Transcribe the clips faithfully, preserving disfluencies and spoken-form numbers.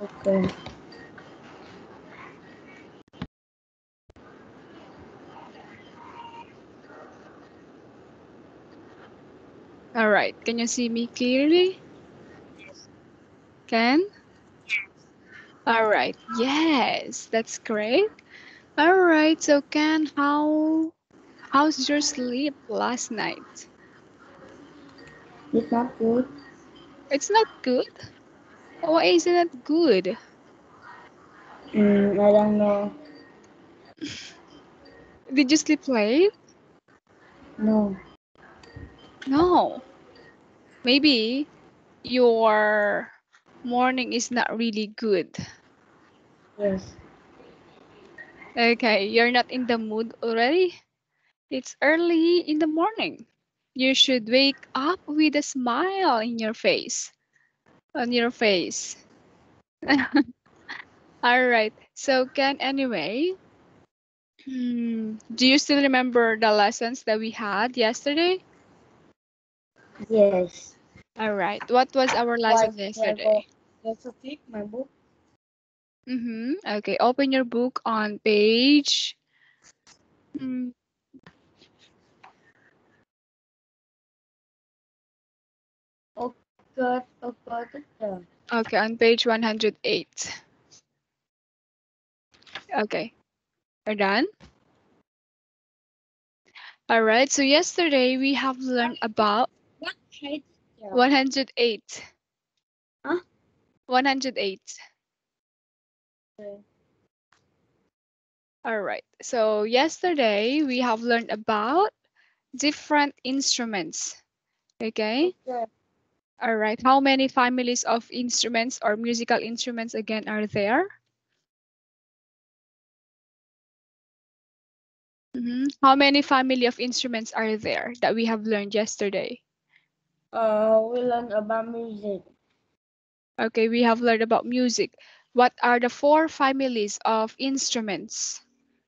Okay. All right. Can you see me clearly? Can? All right. Yes, that's great. All right. So, Ken, how how's your sleep last night? It's not good. It's not good. Why isn't it good? Mm, I don't know. Did you sleep late? No. No. Maybe your morning is not really good. Yes. Okay, you're not in the mood already? It's early in the morning. You should wake up with a smile in your face. On your face. All right. So, Ken, anyway, hmm, do you still remember the lessons that we had yesterday? Yes. All right. What was our Why lesson do I go? yesterday? Let's take my book. Mm-hmm. Okay, open your book on page. mm, Okay. Okay. Okay, on page one hundred eight. Okay, we're done. All right. So yesterday we have learned about What page? one hundred eight. Huh? one hundred eight. Okay. All right. So yesterday we have learned about different instruments. Okay. Okay. All right. How many families of instruments or musical instruments again are there? Mhm. How many family of instruments are there that we have learned yesterday? Uh, we learn about music. Okay, we have learned about music. What are the four families of instruments?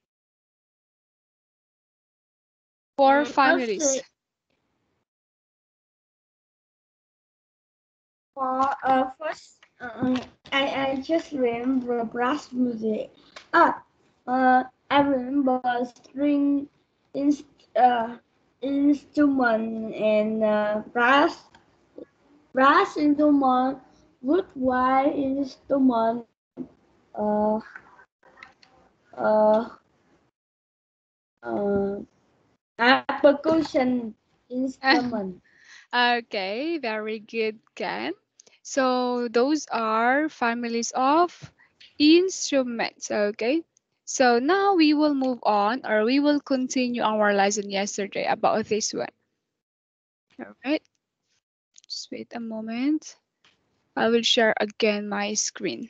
Four Mm, I'll families. say for uh first uh, I I just remember brass music. Ah, uh I remember string inst uh instrument and uh, brass brass instrument, woodwind instrument, uh uh uh uh, percussion instrument. Okay, very good, Ken. So those are families of instruments. Okay. So now we will move on, or we will continue our lesson yesterday about this one. All right. Just wait a moment. I will share again my screen.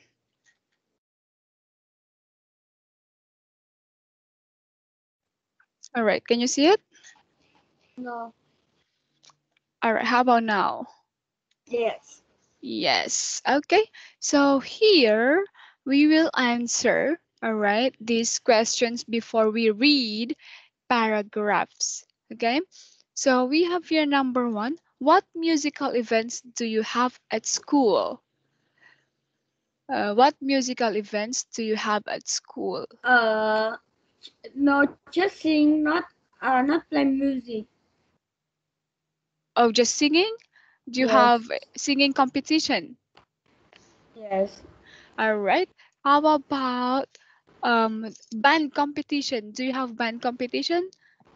All right. Can you see it? No. All right. How about now? Yes. Yes. Okay. So here we will answer, all right, these questions before we read paragraphs. Okay. So we have here number one. What musical events do you have at school? Uh, what musical events do you have at school? Uh, no, just sing, not uh, not play music. Oh, just singing? Do you Yes. have singing competition? Yes. All right. How about um band competition? Do you have band competition?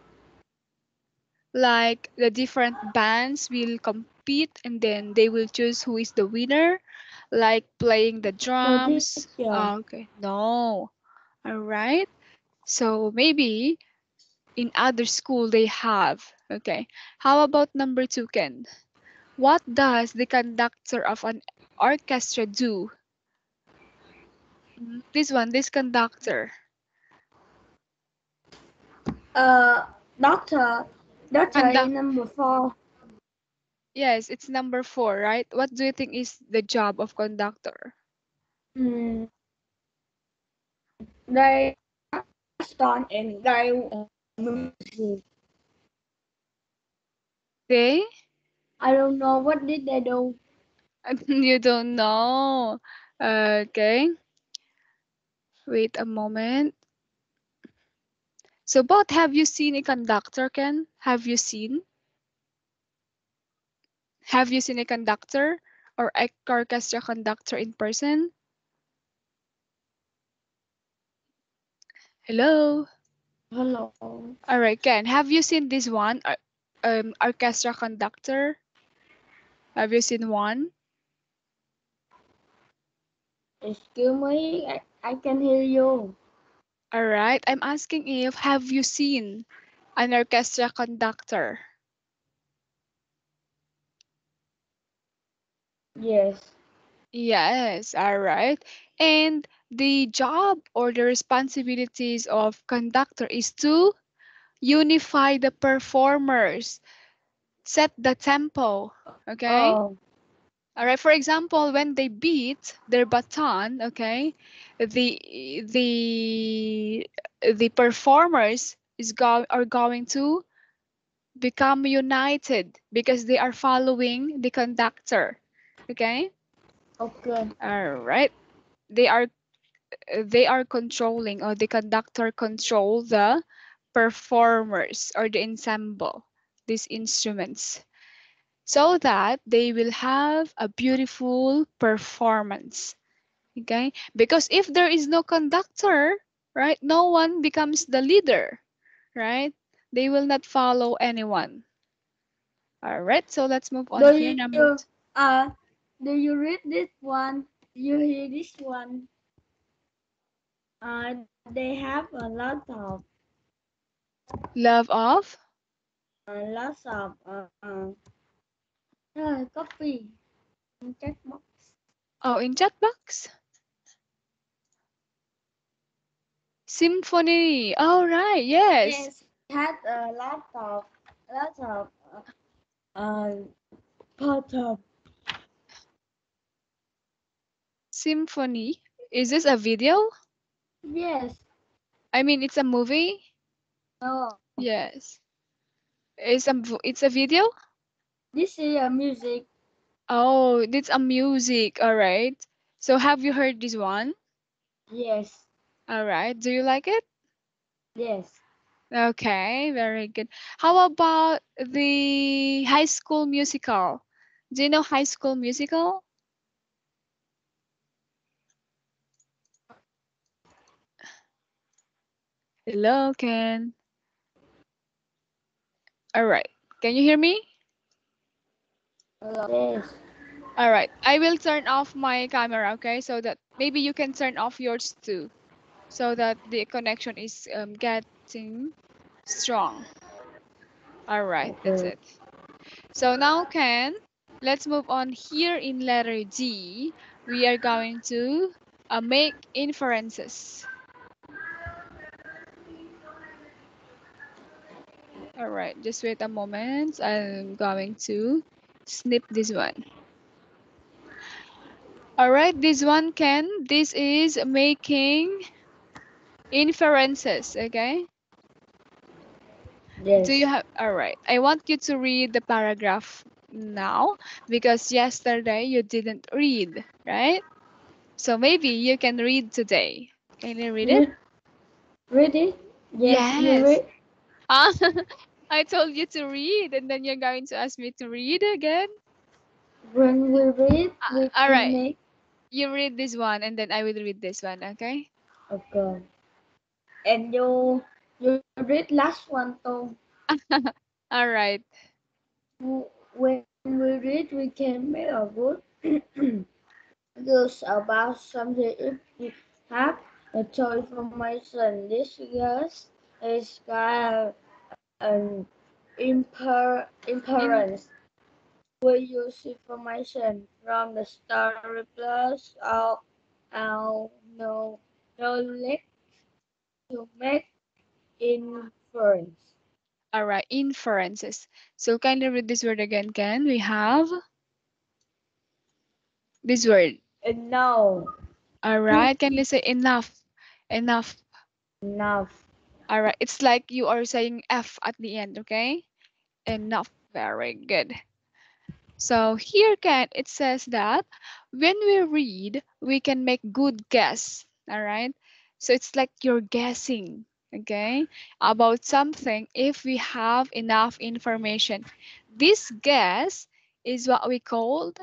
Like the different bands will compete and then they will choose who is the winner, like playing the No, this drums. year. Ah, okay. No. All right. So maybe in other school they have. Okay. How about number two, Ken? What does the conductor of an orchestra do? Mhm. This one, this conductor. Uh, doctor, doctor Conduct. in number four. Yes, it's number four, right? What do you think is the job of conductor? Hmm. They start and they uh, music. They? I don't know what did they do. You don't know. Okay. Wait a moment. So, both, have you seen a conductor, Ken? Have you seen? Have you seen a conductor or a orchestra conductor in person? Hello? Hello. All right, Ken, have you seen this one? or- Um, orchestra conductor? Have you seen one? Excuse me, I, I can hear you. All right, I'm asking if have you seen an orchestra conductor? Yes. Yes, all right. And the job or the responsibilities of conductor is to unify the performers, set the tempo, okay? Oh, All right, for example, when they beat their baton, okay, the the the performers is go are going to become united because they are following the conductor. Okay? okay. All right. They are they are controlling, or the conductor control the performers or the ensemble, these instruments, so that they will have a beautiful performance. Okay? Because if there is no conductor, right, no one becomes the leader, right? They will not follow anyone. All right, so let's move on Do here. Number you uh do you read this one? Do you hear this one? Uh, they have a lot of love of. uh, lots of uh, uh, uh copy in checkbox. Oh, in chat box. Symphony. All right, yes. Yes, had a lot of lot of uh, uh part of Symphony. Is this a video? yes. I mean, it's a movie. No, Yes. It's a v- it's a video. this is a music. Oh, it's a music. All right. So have you heard this one? Yes, All right. Do you like it? yes. Okay, very good. How about the High School Musical? Do you know High School Musical? Hello, Ken. All right. Can you hear me? Yes. All right. I will turn off my camera, okay? So that maybe you can turn off yours too, so that the connection is um, getting strong. All right, that's Okay. it. So now, Ken, let's move on here in letter D. We are going to uh, make inferences. All right, just wait a moment. I'm going to snip this one. All right, this one, Ken, this is making inferences, okay? Do you Yes. have, all right. I want you to read the paragraph now because yesterday you didn't read, right? So maybe you can read today. Can you read it? Re- read it? Yes, you Yes. read. Ah, I told you to read and then you're going to ask me to read again. When we read, Uh, we all can right. make. You read this one and then I will read this one, okay? Okay. And you you read last one too. All right. When we read, we can make a good use about something if we have a toy information. This year's is got an imper In inference. We use information from the story plus our our no knowledge to make inference. all right, inferences. So kindly read this word again, Ken. We have this word. And now All right, can you say enough? Enough. enough. All right, it's like you are saying F at the end, okay? Enough. Very good. So here, Ken, it says that when we read, we can make good guess. All right. So it's like you're guessing, okay, about something if we have enough information. This guess is what we called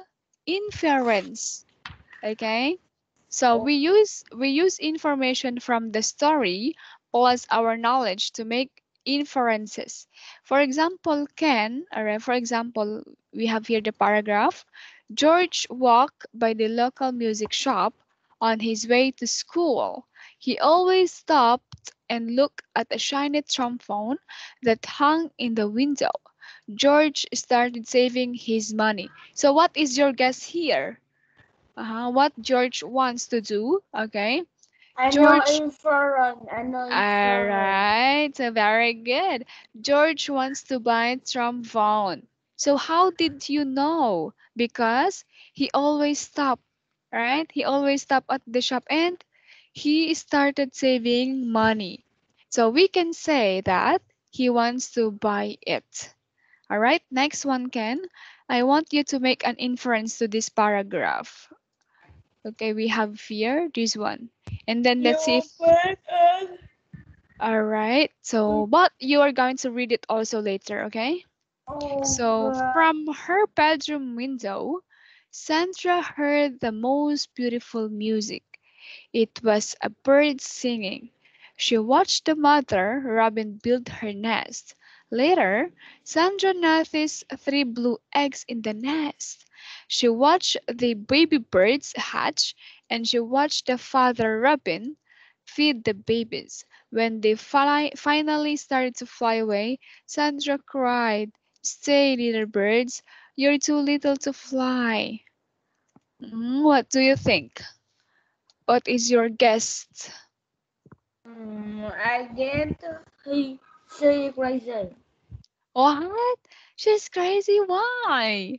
inference. Okay. So we use we use information from the story plus our knowledge to make inferences. For example, Ken, or for example, we have here the paragraph. George walked by the local music shop on his way to school. He always stopped and looked at a shiny trombone that hung in the window. George started saving his money. So what is your guess here? Uh-huh. What George wants to do, okay? I know George, inference. I know inference. alright, so very good. George wants to buy trombone. So how did you know? Because he always stopped, right? He always stopped at the shop and he started saving money. So we can say that he wants to buy it. Alright, next one, Ken. I want you to make an inference to this paragraph. Okay, we have here this one. And then let's see You if, bet us. all right. So, but you are going to read it also later, okay? Oh So, God. from her bedroom window, Sandra heard the most beautiful music. It was a bird singing. She watched the mother robin build her nest. Later, Sandra noticed three blue eggs in the nest. She watched the baby birds hatch and she watched the father robin feed the babies. When they fly, finally started to fly away, Sandra cried, "Stay, little birds, you're too little to fly." Mm, what do you think? What is your guess? Mm, I get he say crazy. What? She's crazy. Why?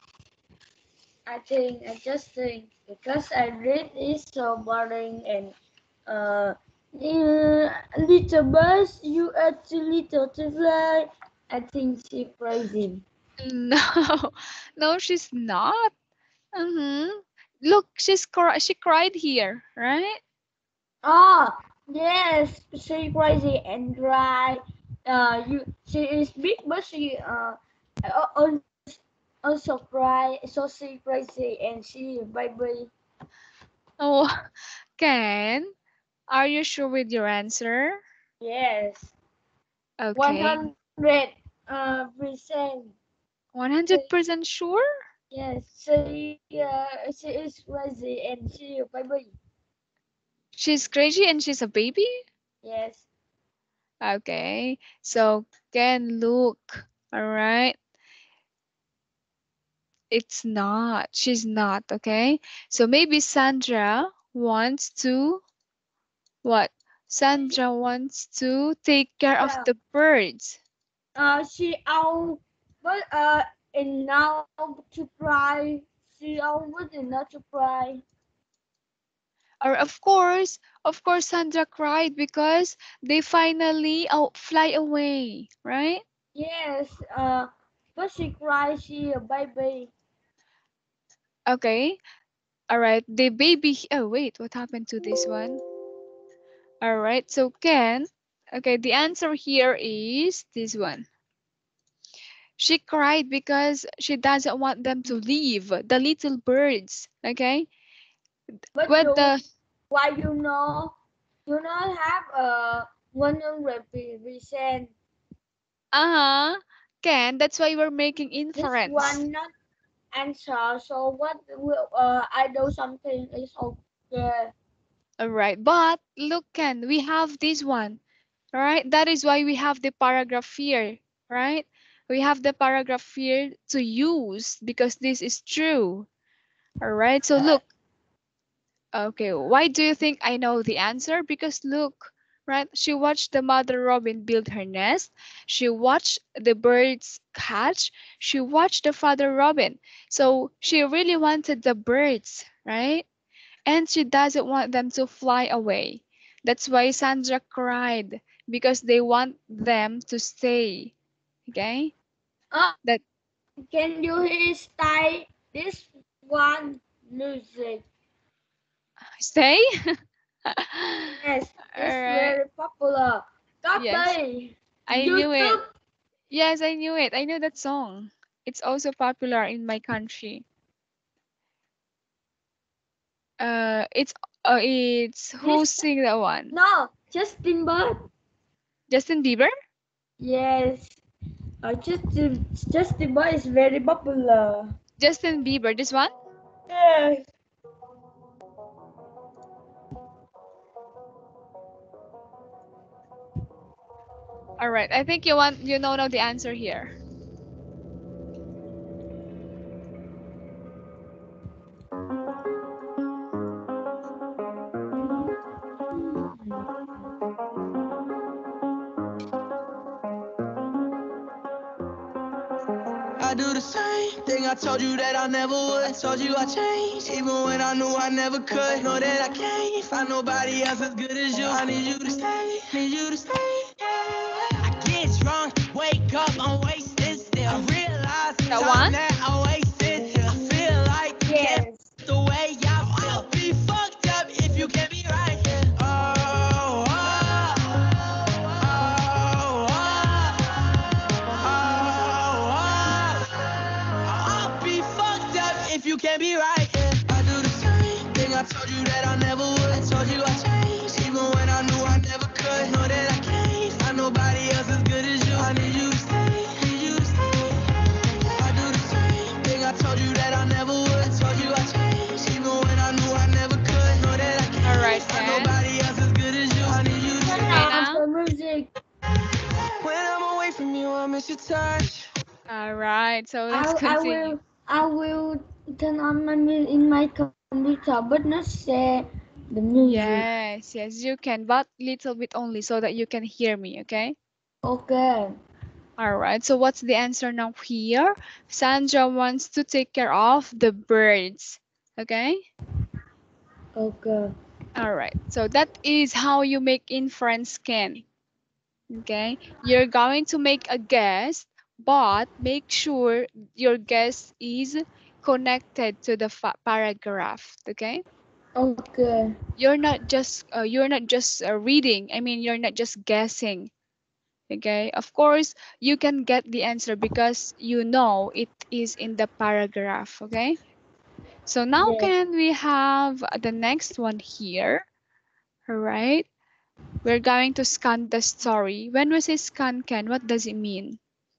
I think I just think because I read is so boring and uh, uh little bus you are too little to fly. I think she crazy. No, no, she's not. Mm-hmm. Look, she's cry. She cried here, right? Ah, yes, she crazy and dry. Uh, you she is big, but she uh al- also cry. So she crazy and she baby. Oh, Ken, are you sure with your answer? Yes, one Okay, hundred uh percent. one hundred percent sure? Yes, she uh, she is crazy and she baby. She's crazy and she's a baby? Yes. Okay, so Ken, look. All right, it's not. She's not. Okay, so maybe Sandra wants to what? Sandra wants to take care of Yeah. the birds. Uh, she out, but uh, and now to cry. She out, but not to cry. Or of course, of course, Sandra cried because they finally out fly away, right? Yes. Uh, but she cry. She a baby. Okay, all right. The baby. Oh wait, what happened to this one? All right, so Ken. Okay, the answer here is this one. She cried because she doesn't want them to leave the little birds. Okay, But with you, the why you know? You not have a one hundred percent. uh huh, Ken. That's why we're making This inference. one not answer. So what will uh I do something is okay. All right, but look, Ken, we have this one. All right, that is why we have the paragraph here, right? We have the paragraph here to use because this is true. All right, so look, okay, why do you think I know the answer? Because look, right? She watched the mother robin build her nest. She watched the birds hatch. She watched the father robin. So she really wanted the birds, right? And she doesn't want them to fly away. That's why Sandra cried because they want them to stay. Okay? Ah, That Can you hear style this one music? Stay? Yes, All it's right. very popular. Yes, Copy I knew it. YouTube. Yes, I knew it. I know that song. It's also popular in my country. Uh, it's uh, it's who This sing that one? no, Justin Bieber. Justin Bieber? Yes, uh, Justin Justin Bieber is very popular. Justin Bieber, this one? Yes. All right. I think you want you know now the answer here. I do the same thing I told you that I never would. I told you I changed, even when I knew I never could. Know that I can't find nobody else as good as you. I need you to stay, need you to stay. Yeah. I get drunk, wake up, I'm wasted still. I realize the That time one? that I wasted here. I feel like you can't Yes. the way I feel. I'll be fucked up if you can't be right here. Oh, oh, oh, oh, oh, oh. I'll be fucked up if you can't be right here. I do the same thing I told you that I never would. I told you I changed, even when I knew I never could. Know that I can't find nobody else as good as you. I need you to stay, need you to stay. I do the same thing I told you that I never would. I told you I changed, even when I knew I never could. Know that I All can't right, find Ken. nobody else as good as you. I need you to Turn Okay, stay. on now. the music. When I'm away from you, I miss your touch. All right. So let's I I continue. will I will turn on my mu- in my computer, but not share the music. Yes, yes, you can, but little bit only so that you can hear me, okay? Okay. All right. So what's the answer now here? Sandra wants to take care of the birds. Okay? Okay. All right. So that is how you make inference scan. Okay? You're going to make a guess, but make sure your guess is connected to the fa- paragraph, okay? Okay. You're not just uh, you're not just uh, reading. I mean, you're not just guessing. Okay, of course, you can get the answer because you know it is in the paragraph. Okay, so now Yes. can we have the next one here? All right, we're going to scan the story. When we say scan, Ken, what does it mean?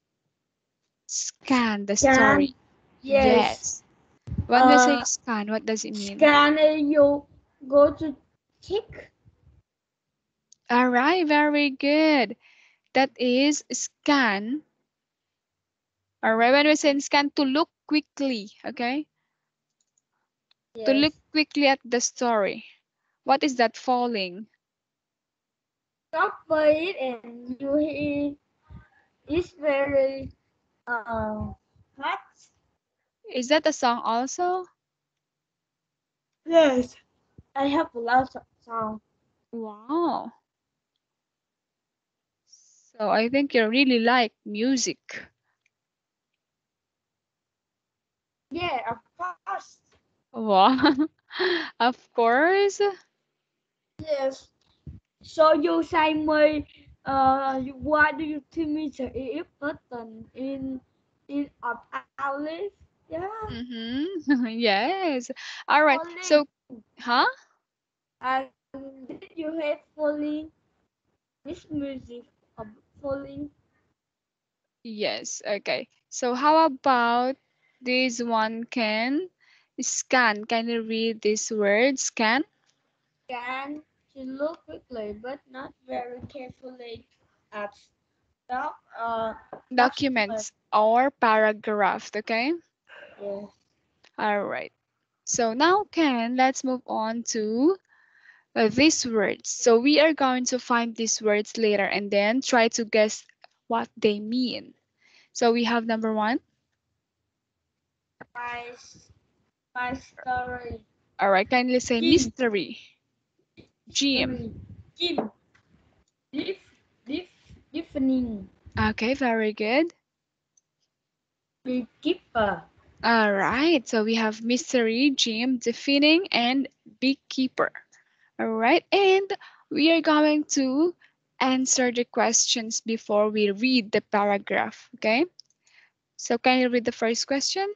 Scan the Scan. story. Yes. Yes. When we say Uh, scan, what does it mean? scan and you go to check. All right, very good. That is scan. All right, when we say scan, to look quickly. Okay, to Yes. look quickly at the story. What is that falling? Copy it and you hear it's very uh hot. Is that a song also? Yes. I have a lot of sound. Wow. So I think you really like music. Yeah, of course. Wow. Of course. Yes. So you say me, uh, why do you think me the if button in in of our list? Yeah. Mm-hmm. Yes. All right. Falling. So, huh? And did you have falling? This music of falling. Yes. Okay. So how about this one, Can? Scan. Can you read this word? Scan? Can to look quickly but not very carefully at doc uh document. Documents or paragraph. Okay. Yes. All right. So now, Ken, let's move on to uh, these words. So we are going to find these words later and then try to guess what they mean. So we have number one. My s- my story. All right, kindly say Jim. mystery. Gym. Story. Jim. Dif, dif, Deafening. Okay, very good. beekeeper. All right, so we have mystery, gym, defeating, and beekeeper. All right, and we are going to answer the questions before we read the paragraph, okay? So can you read the first question?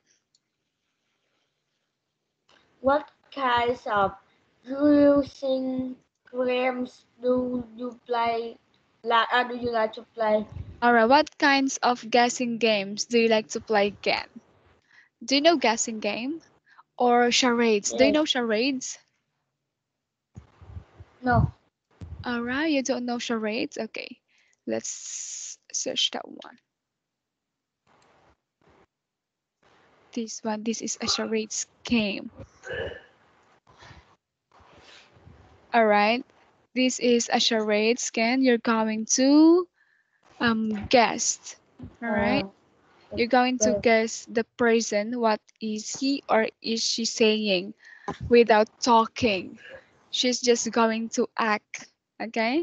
What kinds of using games do you play? Like, uh, do you like to play? All right, what kinds of guessing games do you like to play again? Do you know guessing game or charades? Do you Yes. know charades? No. All right, you don't know charades? Okay, let's search that one. This one, this is a charades game. All right, this is a charades game. You're going to um guess. All right, Uh, you're going to okay. guess the person. What is he or is she saying without talking? She's just going to act. Okay.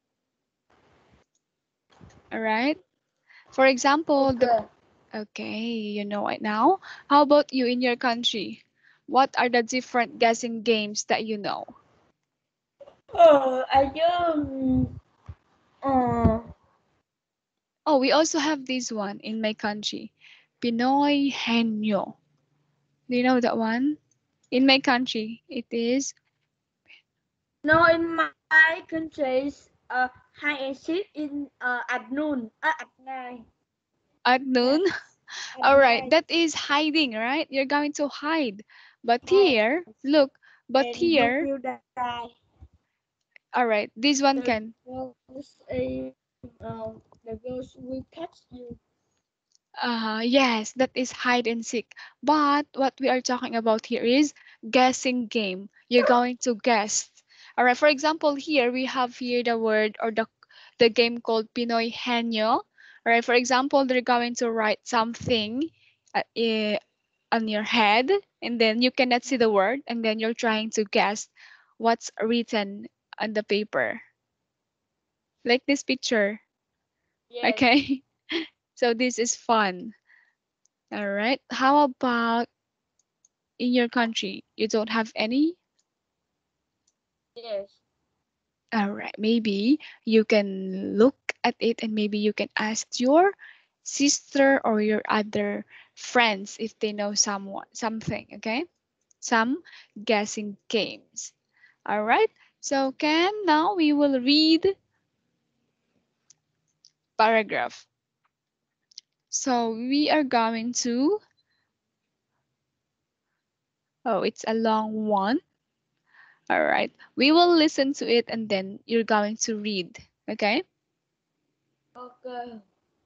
All right. For example, the Okay. okay, you know it now. How about you in your country? What are the different guessing games that you know? Oh, I don't. Uh, Oh, we also have this one in my country. Pinoy Henyo. Do you know that one? In my country, it is no, in my countries, uh, hide and seek in uh, at noon, uh, at night, at noon. at All right, night, that is hiding, right? You're going to hide. But hide, here, look, but and you here, will die. all right, this one The can ghost, uh, um, the ghost will catch you. Uh, yes, that is hide and seek. But what we are talking about here is guessing game. You're going to guess. All right, for example, here we have here the word or the the game called Pinoy Henyo. All right, for example, they're going to write something uh, eh, on your head, and then you cannot see the word, and then you're trying to guess what's written on the paper, like this picture. Yes, Okay, so this is fun. All right, how about in your country? You don't have any? yes, All right, maybe you can look at it and maybe you can ask your sister or your other friends if they know someone something, okay? Some guessing games. All right. So Ken, now we will read paragraph. So we are going to oh, it's a long one. All right. We will listen to it and then you're going to read, okay? okay.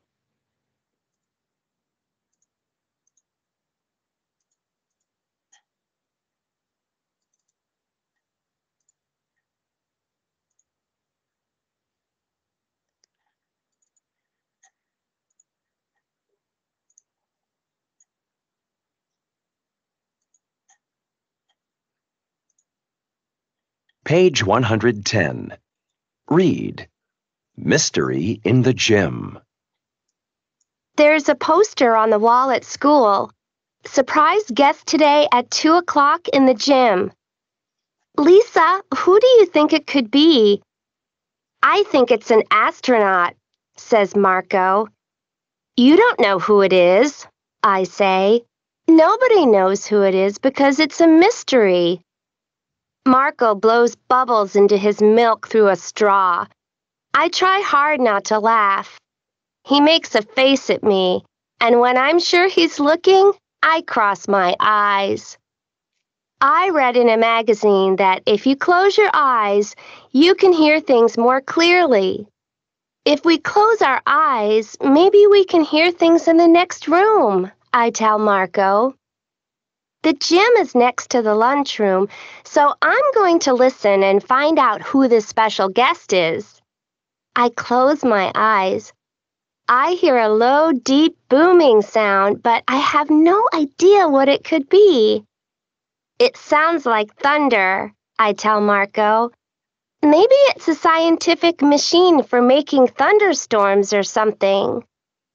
Page one hundred ten. Read. Mystery in the Gym. There's a poster on the wall at school. Surprise guest today at two o'clock in the gym. Lisa, who do you think it could be? I think it's an astronaut, says Marco. You don't know who it is, I say. Nobody knows who it is because it's a mystery. Marco blows bubbles into his milk through a straw. I try hard not to laugh. He makes a face at me, and when I'm sure he's looking, I cross my eyes. I read in a magazine that if you close your eyes, you can hear things more clearly. If we close our eyes, maybe we can hear things in the next room, I tell Marco. The gym is next to the lunchroom, so I'm going to listen and find out who this special guest is. I close my eyes. I hear a low, deep, booming sound, but I have no idea what it could be. It sounds like thunder, I tell Marco. Maybe it's a scientific machine for making thunderstorms or something.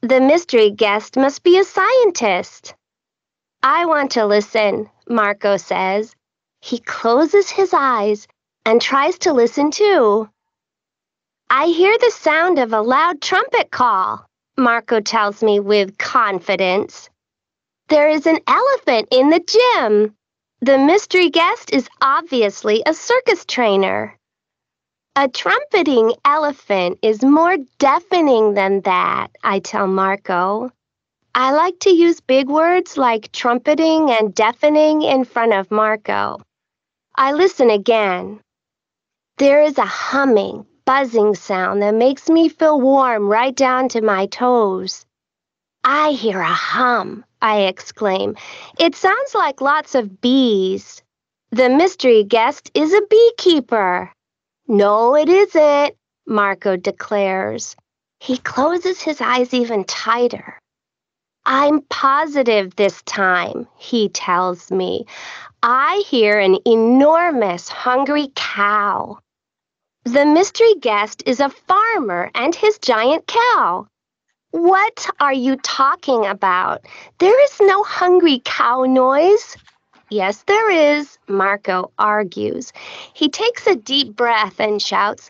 The mystery guest must be a scientist. I want to listen, Marco says. He closes his eyes and tries to listen too. I hear the sound of a loud trumpet call, Marco tells me with confidence. There is an elephant in the gym. The mystery guest is obviously a circus trainer. A trumpeting elephant is more deafening than that, I tell Marco. I like to use big words like trumpeting and deafening in front of Marco. I listen again. There is a humming, buzzing sound that makes me feel warm right down to my toes. I hear a hum, I exclaim. It sounds like lots of bees. The mystery guest is a beekeeper. No, it isn't, Marco declares. He closes his eyes even tighter. I'm positive this time, he tells me. I hear an enormous hungry cow. The mystery guest is a farmer and his giant cow. What are you talking about? There is no hungry cow noise. Yes, there is, Marco argues. He takes a deep breath and shouts,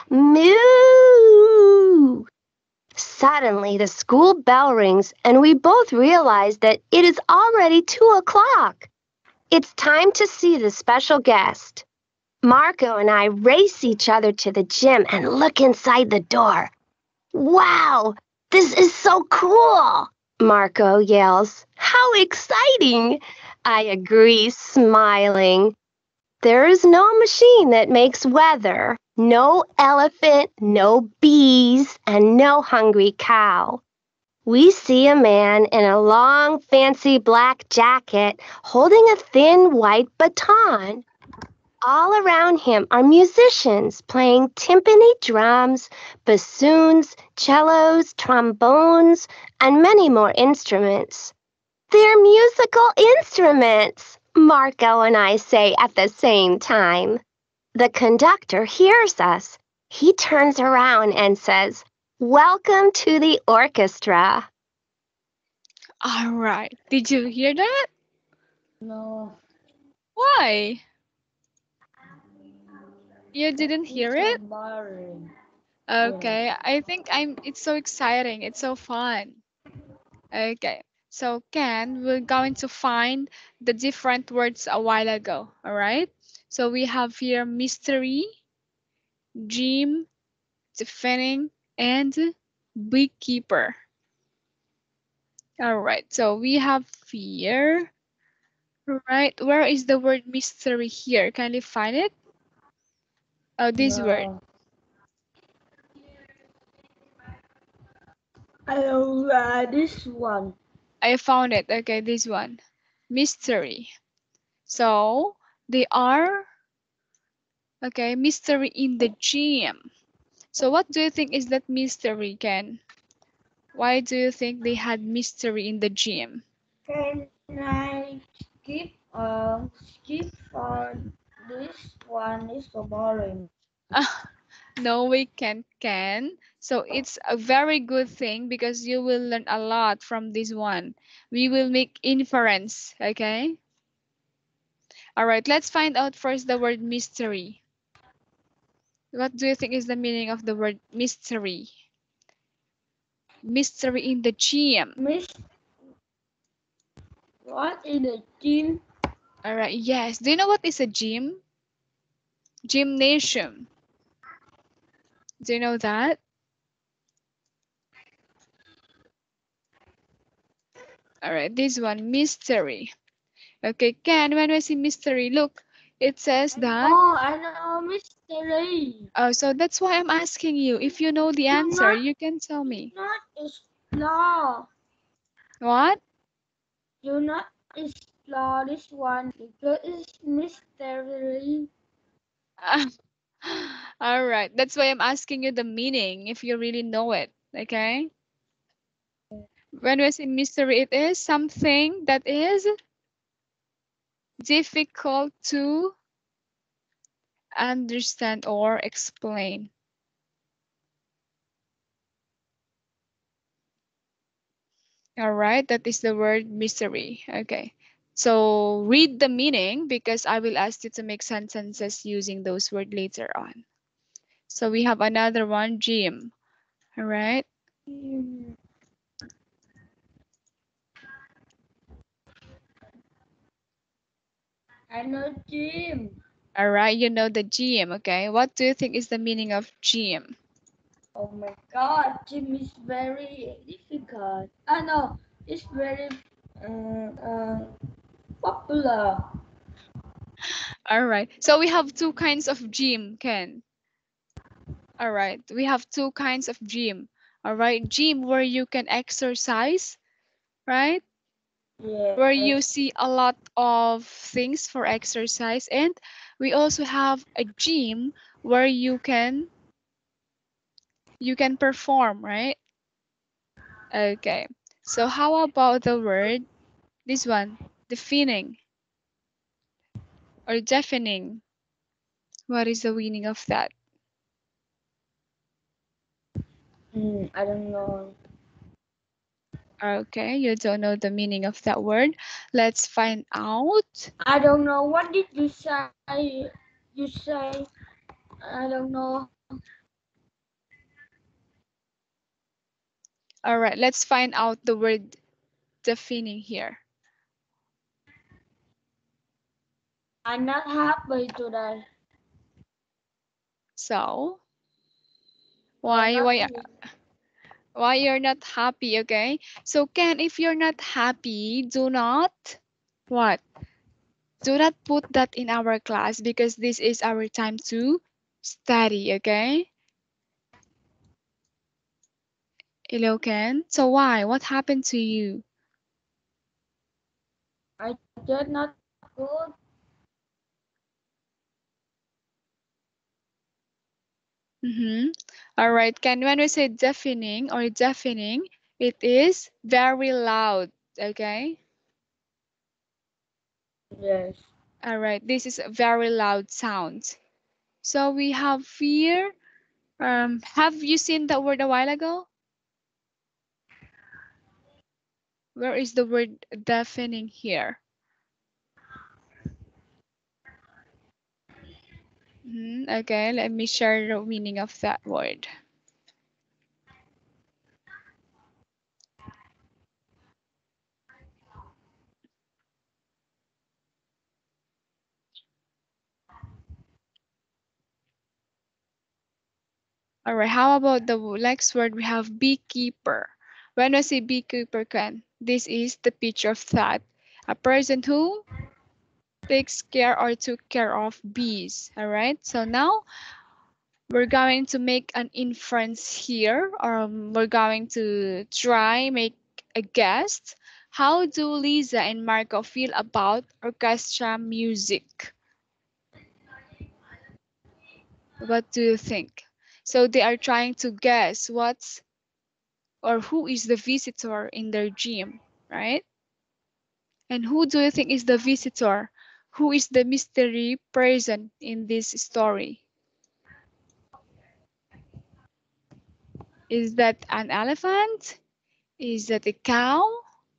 Moo! Suddenly, the school bell rings, and we both realize that it is already two o'clock. It's time to see the special guest. Marco and I race each other to the gym and look inside the door. Wow, this is so cool, Marco yells. How exciting! I agree, smiling. There is no machine that makes weather, no elephant, no bees, and no hungry cow. We see a man in a long, fancy black jacket holding a thin white baton. All around him are musicians playing timpani drums, bassoons, cellos, trombones, and many more instruments. They're musical instruments, Marco and I say at the same time. The conductor hears us. He turns around and says, Welcome to the orchestra. All right. Did you hear that? No. Why? You didn't hear It's so it? boring. Okay. I think I'm it's so exciting. It's so fun. Okay. So Ken, we're going to find the different words a while ago. All right. So we have here mystery, gym, defending, and beekeeper. All right. So we have here. Right. Where is the word mystery here? Can you find it? Oh, this word. No. I know uh, this one. I found it. Okay, this one. Mystery. So they are okay, mystery in the gym. So what do you think is that mystery, Ken? Why do you think they had mystery in the gym? Can I skip uh skip for this one is so boring. No, we can't, Ken. So it's a very good thing because you will learn a lot from this one. We will make inference, okay? All right, let's find out first the word mystery. What do you think is the meaning of the word mystery? Mystery in the gym. Miss what in the gym? All right, yes. Do you know what is a gym? Gymnasium. Do you know that? All right, this one, mystery. Okay, Ken, when we see mystery, look, it says that. Oh, I know mystery. Oh, so that's why I'm asking you. If you know the Do answer, not, you can tell me. do not explore. What? Do not explore this one because it's mystery. All right, that's why I'm asking you the meaning if you really know it, okay? When we say mystery, it is something that is difficult to understand or explain. All right, that is the word mystery. Okay. So read the meaning because I will ask you to make sentences using those words later on. So we have another one, gym. All right. Mm, I know gym. All right, you know the gym, okay? What do you think is the meaning of gym? Oh my God, gym is very difficult. Ah no, it's very uh, uh, popular. All right. So we have two kinds of gym, Ken. All right. We have two kinds of gym. All right. Gym where you can exercise, right? Where you Yes. see a lot of things for exercise. And we also have a gym where you can you can perform, right? Okay. So how about the word this one, deafening or deafening? What is the meaning of that? Mm, I don't know. Okay, you don't know the meaning of that word. Let's find out. I don't know. What did you say? You say I don't know. All right, let's find out the word deafening here. I'm not happy today. So, Oh, why why nothing. why you're not happy, okay? So Ken, if you're not happy, do not what? Do not put that in our class because this is our time to study, okay? Hello, Ken. So why? What happened to you? I did not good. Mm-hmm. All right, Ken, when we say deafening or deafening, it is very loud, okay? Yes. All right, this is a very loud sound. So we have here, um, have you seen that word a while ago? Where is the word deafening here? Mhm, okay, let me share the meaning of that word. All right, how about the w- next word? We have beekeeper. When I say beekeeper, Ken, this is the picture of that. A person who takes care or took care of bees. All right, so now we're going to make an inference here, or um, we're going to try make a guess. How do Lisa and Marco feel about orchestra music? What do you think? So they are trying to guess what's or who is the visitor in their gym, right? And who do you think is the visitor? Who is the mystery person in this story? Is that an elephant? Is that a cow?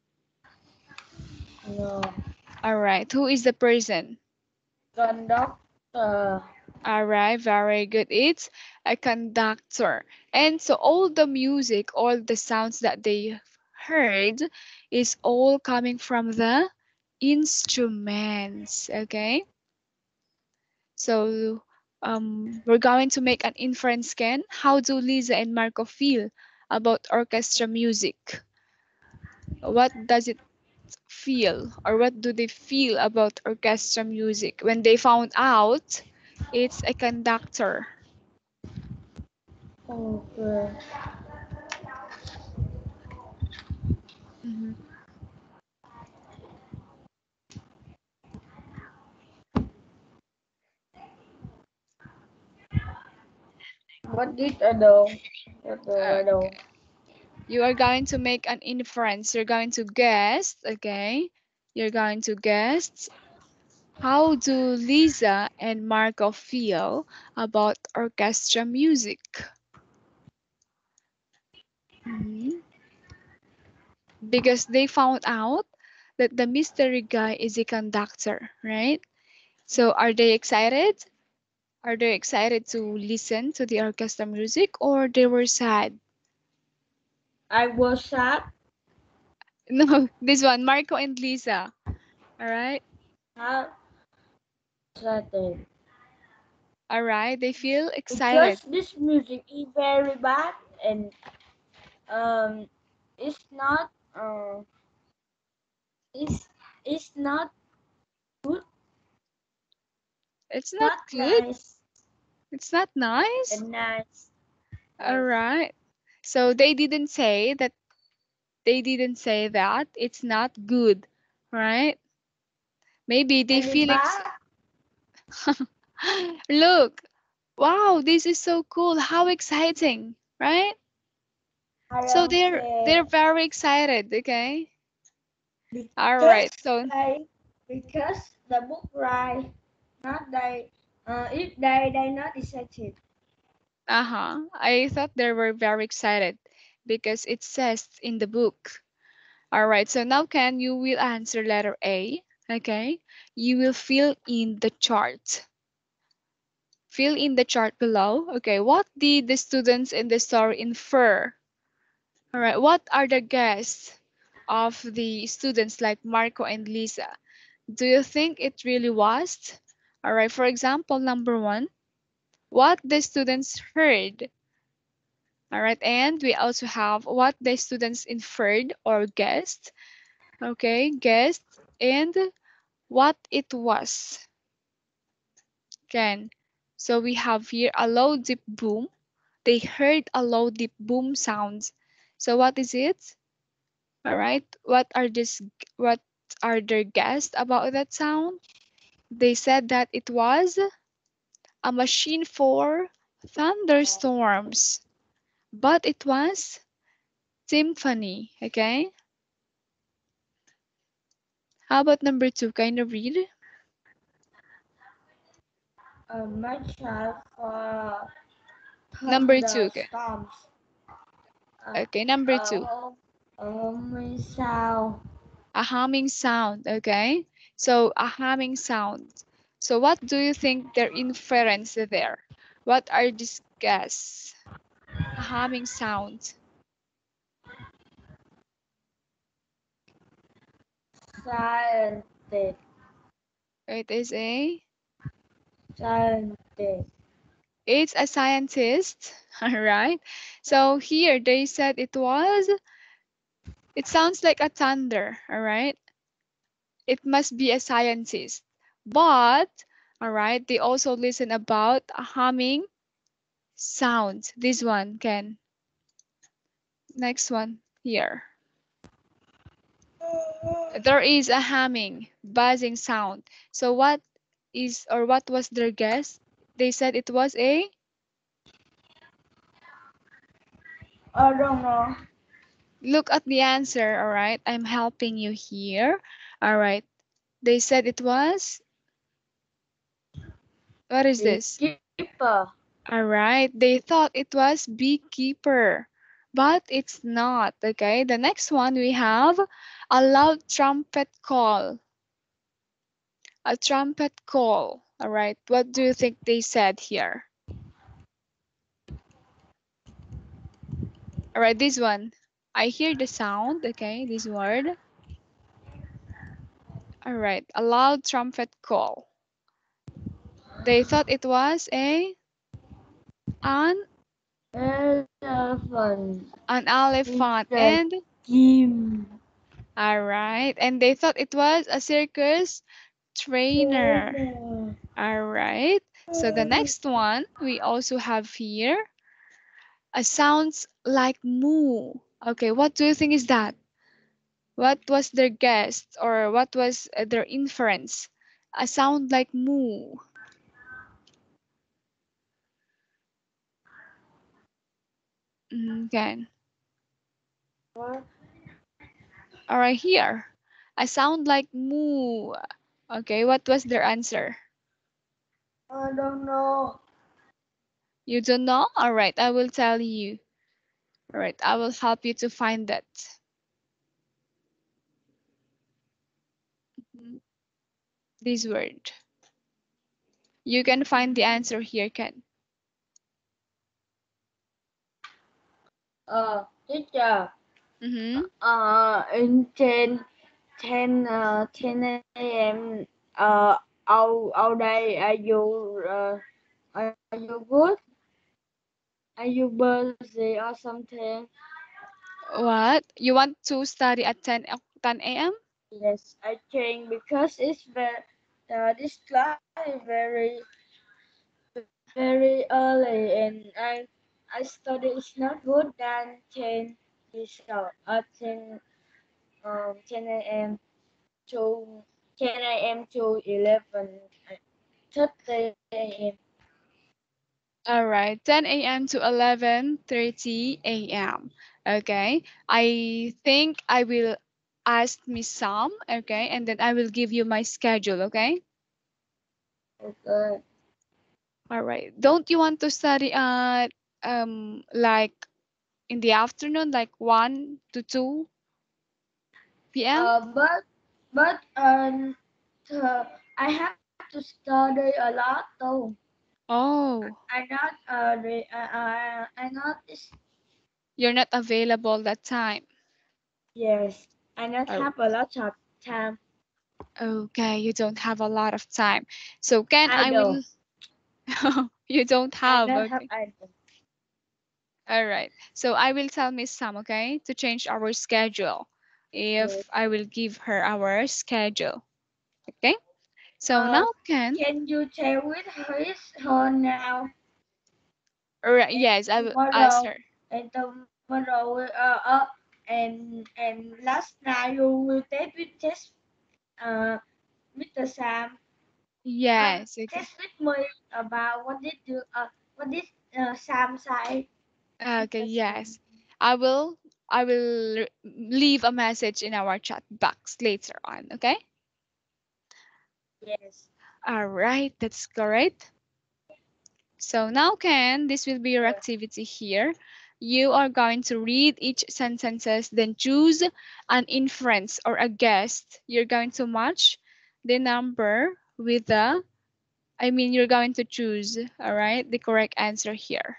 No. All right. Who is the person? Conductor. All right. Very good. It's a conductor. And so all the music, all the sounds that they heard is all coming from the instruments. Okay. So um, we're going to make an inference, Ken. How do Lisa and Marco feel about orchestra music? What does it feel or what do they feel about orchestra music when they found out it's a conductor? Okay. Mhm. What did I do? What do I do? Okay. You are going to make an inference. You're going to guess, okay? You're going to guess how do Lisa and Marco feel about orchestra music? Mhm. because they found out that the mystery guy is a conductor, right? So are they excited? Are they excited to listen to the orchestra music, or they were sad? I was sad. No, this one, Marco and Lisa. All right. Sad. Excited. All right. They feel Because excited. this music is very bad and um it's not uh it's it's not good, It's not not good. nice It's not nice. and nice. All Yes. right. So they didn't say that. They didn't say that it's not good, right? Maybe they And it's feel ex- bad. Look, wow, this is so cool. How exciting, right? I So don't they're care. they're very excited, okay? All Because right. So, they because the book right not they uh if they they not excited. uh-huh. I thought they were very excited because it says in the book. All right. So now Ken, you will answer letter A, okay? You will fill in the chart. Fill in the chart below. Okay, what did the students in the story infer? All right, what are the guests of the students like Marco and Lisa? Do you think it really was? All right, for example, number one, what the students heard. All right, and we also have what the students inferred or guessed. Okay, guessed, and what it was. Again, so we have here a low deep boom. They heard a low deep boom sounds. So what is it? All right. What are this? What are their guests about that sound? They said that it was a machine for thunderstorms, but it was symphony. Okay. How about number two? Kind of read. Uh, my child for Number two. Okay. thunderstorms. Uh, Okay. Number a two. home a homing sound. A humming sound. Okay. So a humming sound. So what do you think their inference there? What are these guests? A humming sound. Scientist. It is a Scientist. it's a scientist. All right. So here they said it was it sounds like a thunder, all right? It must be a scientist. But all right, they also listen about a humming sound. This one, Ken. Next one here. There is a humming, buzzing sound. So what is or what was their guess? They said it was a I don't know. look at the answer, all right? I'm helping you here. All right. They said it was what is this? Beekeeper. All right. They thought it was beekeeper, but it's not. Okay. The next one we have a loud trumpet call. A trumpet call. All right. What do you think they said here? All right. This one. I hear the sound. Okay. This word. All right. A loud trumpet call. They thought it was a an Elephant. an elephant Mister and Jim. all right. And they thought it was a circus trainer. All right. So the next one we also have here a sounds like moo. Okay, what do you think is that? What was their guess or what was uh, their inference? A sound like moo. Mm, okay. What? All right, here. A sound like moo. Okay, what was their answer? I don't know. You don't know? All right, I will tell you. All right, I will help you to find that. this word? You can find the answer here, Ken. Uh, teacher, Mm-hmm. uh, in ten, ten, uh, ten a m. Uh, all, all day, are you, uh, are you good? Are you busy or something? What? You want to study at ten a m? Yes, I think because it's very, uh, this class is very, very early, and I, I study is not good than ten, so, uh, ten, um, ten a m to ten a m to eleven thirty a m. All right, ten a m to eleven thirty a m. Okay, I think I will ask Miss Sam, okay, and then I will give you my schedule, okay? Okay. All right. Don't you want to study at um like in the afternoon, like one to two p m? Uh, but but um, uh, I have to study a lot though. Oh, I not uh, the, uh, uh I not is you're not available that time. yes. I not Oh, have a lot of time. okay, you don't have a lot of time. So Ken, I I know. will you don't I have, not have okay. idea. All right. So I will tell Miss Sam, okay, to change our schedule Yes. if I will give her our schedule. Okay? So Uh, now Ken, can you tell with her her now or and yes, I will ask tomorrow her. and tomorrow uh, uh and and last night you will take with test uh mister Sam uh Yes, okay. test with me about what did you uh what did uh, Sam say Okay, mister Sam. yes. I will I will r- leave a message in our chat box later on, okay? Yes. All right, that's correct. So now Ken, this will be your Yeah. activity here. You are going to read each sentences, then choose an inference or a guess. You're going to match the number with the, I mean, you're going to choose, all right, the correct answer here.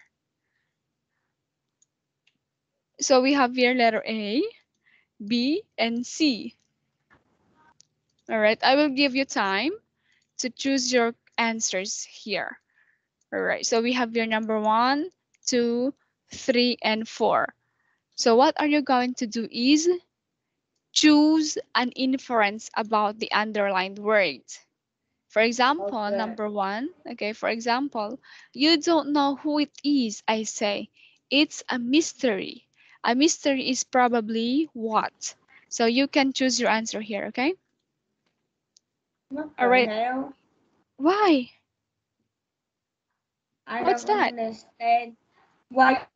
So we have here letter A, B, and C. All right, I will give you time to choose your answers here. All right, so we have your number one, two, three, and four. So what are you going to do is choose an inference about the underlined words. For example, Okay. number one, okay, for example, you don't know who it is, I say. It's a mystery. A mystery is probably what? So you can choose your answer here, okay? What All the right. hell? Why? I What's don't that? understand why.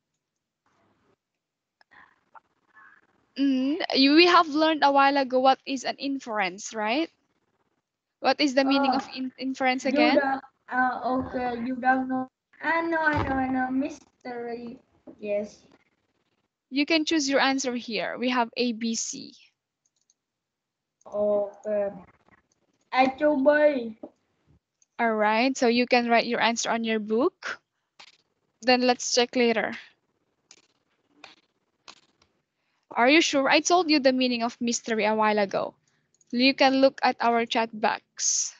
Mm, you, we have learned a while ago what is an inference, right? What is the meaning Oh, of in inference you again? don't. Uh, okay, you don't know. I know, I know, I know. Mystery. Yes. You can choose your answer here. We have A, B, C. Okay. I to B. All right, so you can write your answer on your book. Then let's check later. Are you sure? I told you the meaning of mystery a while ago. You can look at our chat box.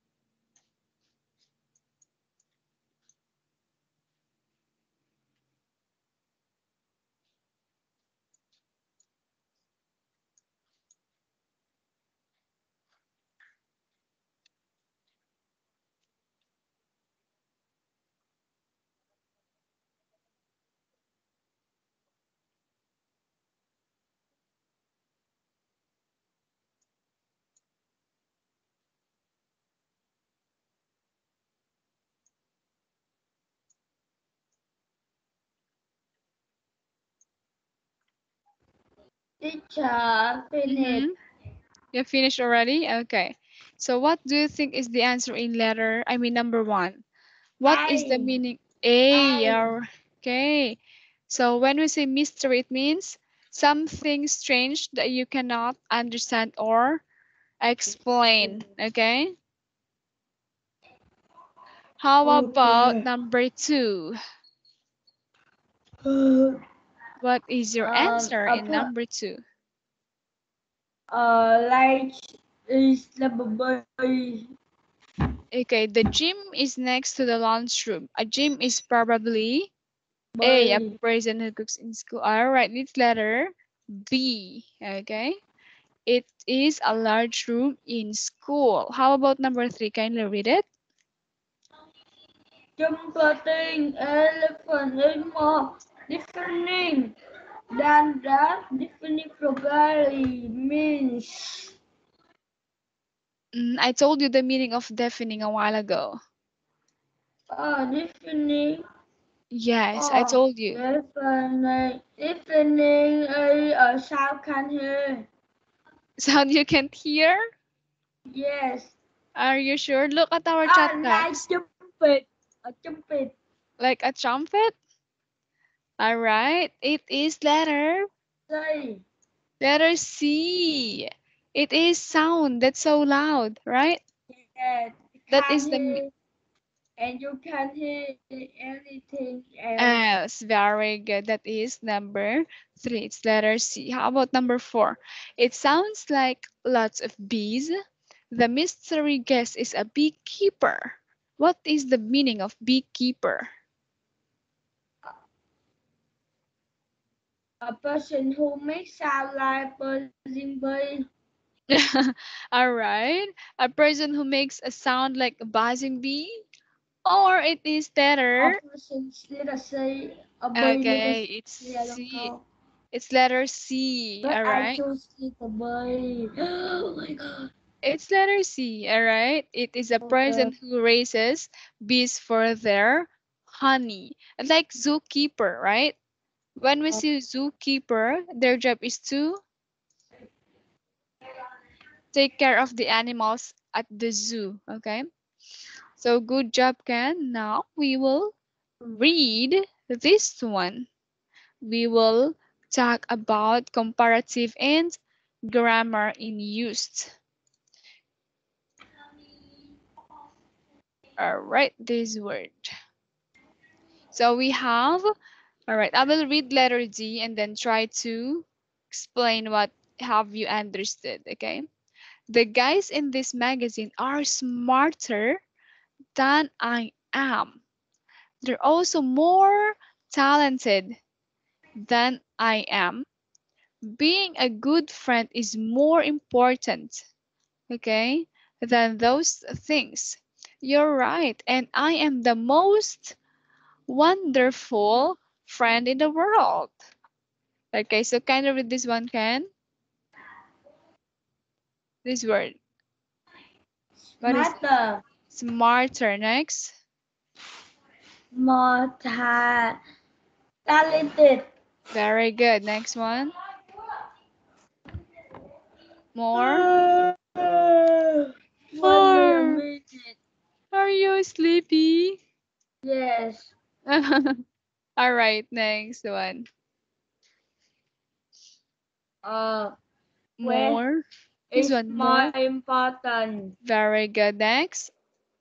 Teacher, Mm-hmm. finish. You finished already? Okay. So what do you think is the answer in letter, I mean number one? What is the I. meaning? A, I. yeah, okay. So when we say mystery, it means something strange that you cannot understand or Explain, okay? How about Okay. number two? What is your Um, answer a in per, number two? uh, like is the boy. Okay, the gym is next to the lunchroom. A gym is probably A, a Boy. person who cooks in school. All right, it's letter B. Okay, it is a large room in school. How about number three? Can you read it? Jumping elephant is more different than that. Different probably means. Mm, I told you the meaning of deafening a while ago. Oh, different. Yes, I Oh, told you. different. Different is a sound can hear. Sound you can't hear? Yes. Are you sure? Look at our Ah, chat like box. trumpet. A trumpet. Like a trumpet? All right, it is letter Say. letter C. It is sound that's so loud, right? Yes. That Can is the hear. And you can hear anything else. else. Very good. That is number three. It's letter C. How about number four? It sounds like lots of bees. The mystery guest is a beekeeper. What is the meaning of beekeeper? A person who makes sound like buzzing bee. All right. A person who makes a sound like a buzzing bee. Or it is A letter. person, let us say, a bee, let us Okay, it's say, I don't C. know. It's letter C. But All I right. chose it a bee. Oh my god. It's letter C, all right? It is a Okay. person who raises bees for their honey. Like zookeeper, right? When we see zookeeper, their job is to take care of the animals at the zoo, okay? So good job, Ken. Now we will read this one. We will talk about comparative and grammar in use. All right, this word. So we have, all right, I will read letter D and then try to explain what have you understood, okay? The guys in this magazine are smarter than I am. They're also more talented than I am. Being a good friend is more important, okay, than those things. You're right, and I am the most wonderful friend in the world. Okay, so kind of read this one, Ken. This word. What is Smarter. smarter next? More ta- talented. Very good. Next one. More. One Are, minute. are you sleepy? Yes. All right, next one. Uh, where More. This is one, more more. important? Very good. Next.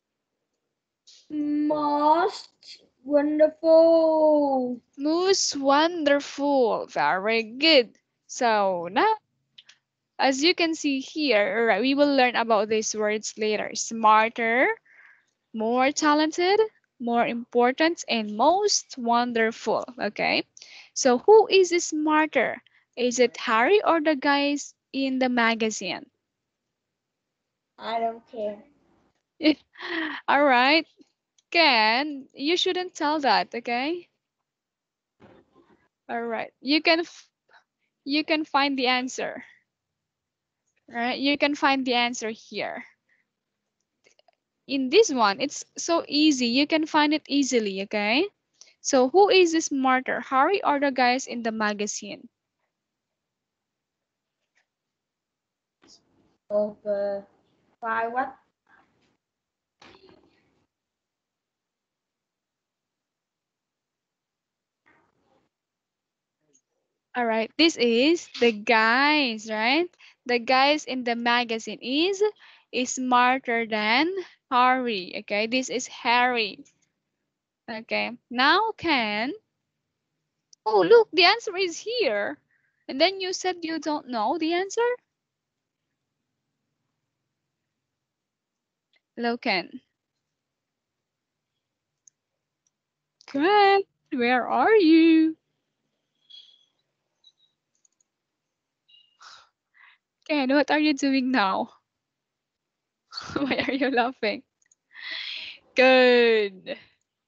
Most wonderful. Most wonderful. Very good. So now, as you can see here, right, we will learn about these words later. Smarter, more talented, more important, and most wonderful. Okay. So who is smarter? Is it Harry or the guys in the magazine? I don't care. All right. Ken, you shouldn't tell that, okay? All right. You can f- you can find the answer. Right? You can find the answer here. In this one, it's so easy. You can find it easily, okay? So who is smarter, Harry or the guys in the magazine? Okay. Why what? All right, this is the guys, right? The guys in the magazine is is smarter than Harry. Okay, this is Harry. Okay, now Ken. Oh, look, the answer is here. And then you said you don't know the answer? Hello, Ken. Ken, where are you? Ken, what are you doing now? Why are you laughing? Good.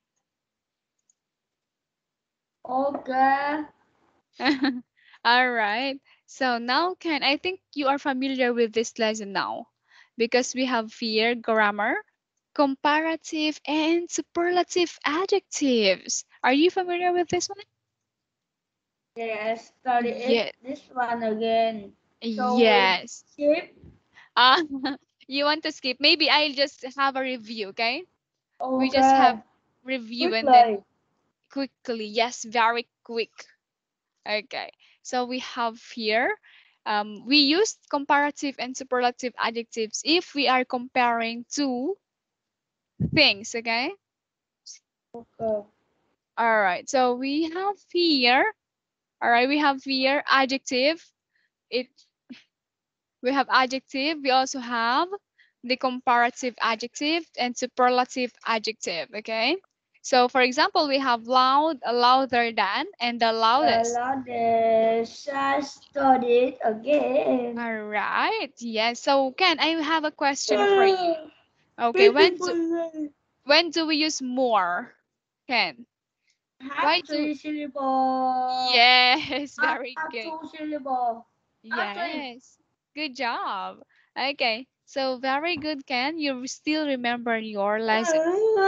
Okay. All right. So now, Ken, I think you are familiar with this lesson now because we have here grammar, comparative, and superlative adjectives. Are you familiar with this one? Yes, study it. Yeah. This one again. So we Yes. skip. Uh, you want to skip? Maybe I'll just have a review, okay? We just Okay. have review and then Quickly. quickly. Yes, very quick. Okay, so we have here, um, we use comparative and superlative adjectives if we are comparing two things, okay? Okay. All right, so we have here, all right, we have here adjective. It we have adjective. We also have the comparative adjective and superlative adjective, okay? So for example, we have loud, louder than, and the loudest. Uh, this I studied again. All right. Yes. So Ken, I have a question for you. Okay, when do Beautiful. when do we use more? Ken. Why Have do three syllable. Yes, Have very good. two syllable. Have three. Yes. Good job. Okay. So very good, Ken. You still remember your lesson.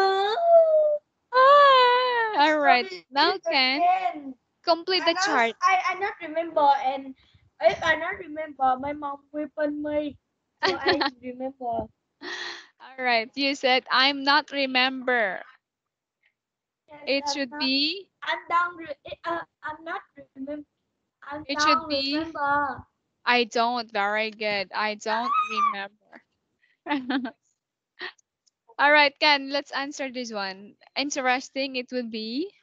Ah, I all right. studied Now, it Ken, again. complete the And I, chart. I, I not remember, and if I not remember, my mom whipping me. So I remember. All right. You said I'm not remember. Yes, It I'm should not. be I'm down. Re- uh, I'm not remember. I'm it should down. be Remember. I don't. Very good. I don't remember. All right, Ken, let's answer this one. Interesting, it would be.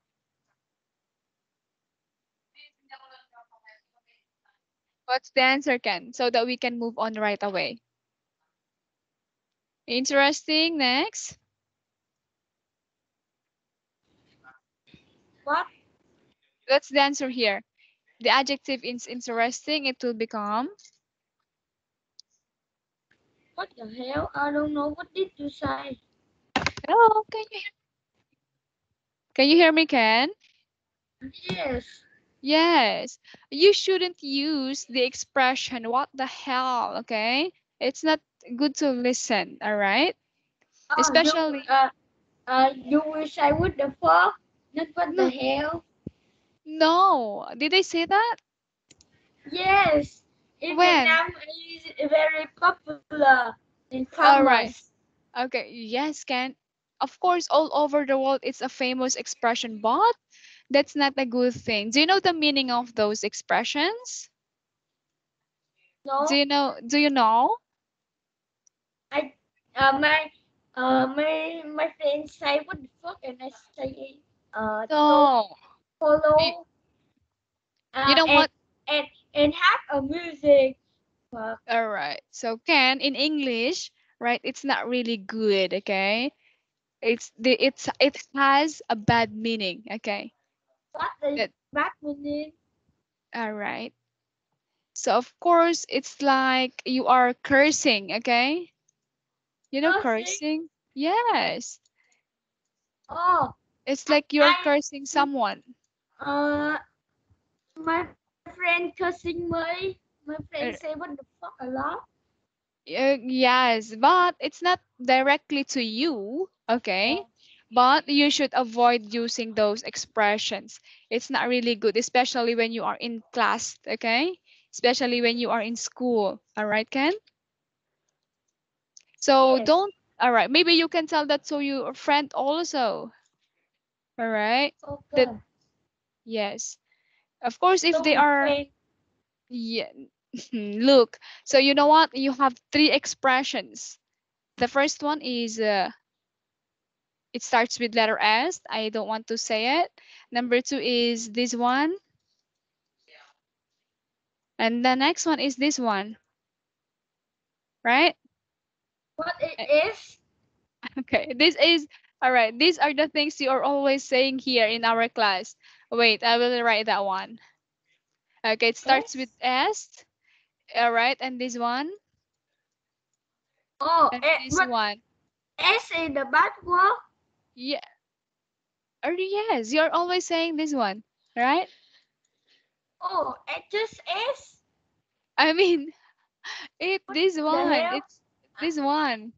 What's the answer, Ken? So that we can move on right away. Interesting, next. What? What's the answer here? The adjective is interesting, it will become. What the hell? I don't know. What did you say? Hello, can you hear, can you hear me, Ken? Yes. Yes. You shouldn't use the expression, what the hell, okay? It's not good to listen, all right? Oh, you. Especially. Uh. Uh. You wish I would the fuck. Not what the No, hell. no. Did I say that? Yes. In When? Vietnam, is very popular and All right. famous. Okay, yes, Ken. Of course, all over the world, it's a famous expression, but that's not a good thing. Do you know the meaning of those expressions? Do No. you know? Do you know? I. Uh. My. Uh. My. My friends say what the fuck, and I say. Uh. Don't No. You, follow. you Uh. know And. what? And. And have a music. Fuck. All right. So, Ken, in English, right? It's not really good. Okay. It's the it's it has a bad meaning. Okay. What is That that meaning? all right. So of course, it's like you are cursing. Okay. You know Cursing? cursing? Yes. Oh. It's I. like you're I cursing someone. uh. My friend cursing me. My Uh, friend say what the fuck a lot. uh, yes, but it's not directly to you, okay? Oh. But you should avoid using those expressions. It's not really good, especially when you are in class, okay? Especially when you are in school. All right, Ken? So Yes. don't, all right, maybe you can tell that to your friend also. All right? That, Okay. yes. Of course, if they Stupid are, friend. yeah, look. So you know what? You have three expressions. The first one is uh, it starts with letter S. I don't want to say it. Number two is this one. And the next one is this one, right? What it Eh, is? Okay, this is, all right. These are the things you are always saying here in our class. Wait, I will write that one. Okay, it starts with S? S. All right, and this one, Oh, and eh, this but one. S is the bad word. Yeah, or yes, you're always saying this one, right? Oh, it just S. I mean, it What this the one. hell? It's this one,